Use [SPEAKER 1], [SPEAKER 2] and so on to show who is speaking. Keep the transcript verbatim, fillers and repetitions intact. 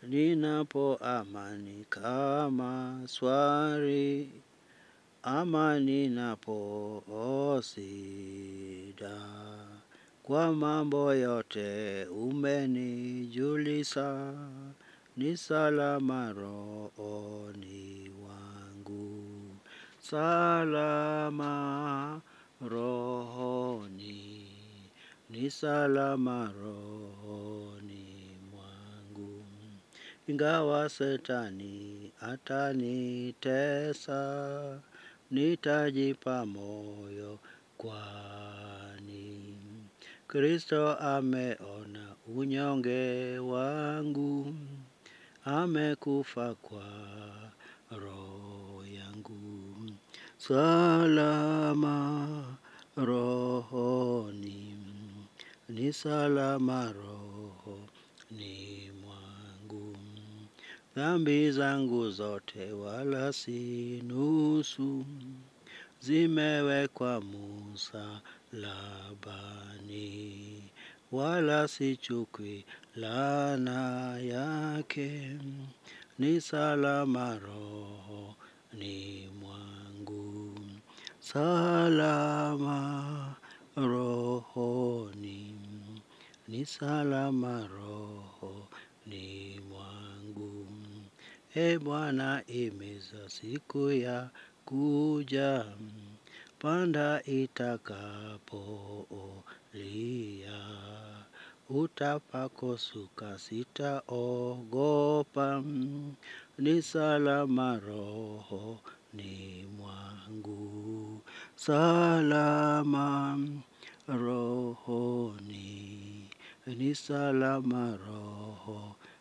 [SPEAKER 1] Ninapo amani kama swari, ama ninapo shida. Kwa mambo yote umenijulisha, ni salama rohoni wangu. Salama rohoni, ni salama rohoni mwangu. Ingawa Shetani atanitesa, nitajipa moyo kwani Kristo ameona unyonge wangu, amekufa kwa roho yangu. Salama rohoni, ni salama rohoni mwangu. Dhambi zangu zote wala si nusu, zimewekwa msalabani, wala sichukui laana yake, ni salama rohoni mwangu. Salama rohoni, ni salama rohoni mwangu. E Bwana, imiza siku ya kuja, panda itakapolia. Utapakosuka sitaogopa, ni salama rohoni mwangu. Salama rohoni, ni salama rohoni.